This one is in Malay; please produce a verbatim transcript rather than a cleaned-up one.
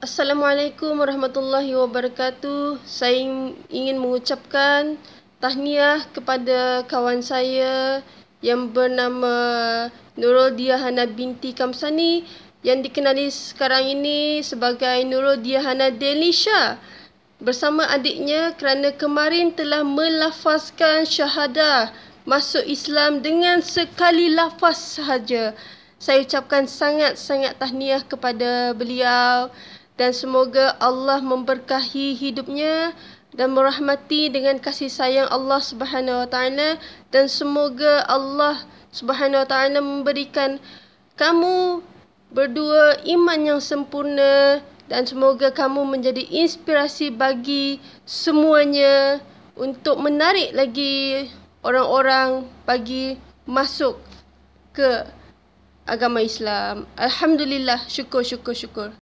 Assalamualaikum warahmatullahi wabarakatuh. Saya ingin mengucapkan tahniah kepada kawan saya yang bernama Nurul Diahana binti Kamsani yang dikenali sekarang ini sebagai Nurul Diahana Delisha bersama adiknya kerana kemarin telah melafazkan syahadah masuk Islam dengan sekali lafaz sahaja. Saya ucapkan sangat-sangat tahniah kepada beliau dan semoga Allah memberkahi hidupnya dan merahmati dengan kasih sayang Allah Subhanahu Wa Taala, dan semoga Allah Subhanahu Wa Taala memberikan kamu berdua iman yang sempurna dan semoga kamu menjadi inspirasi bagi semuanya untuk menarik lagi orang-orang bagi masuk ke agama Islam. Alhamdulillah, syukur syukur syukur.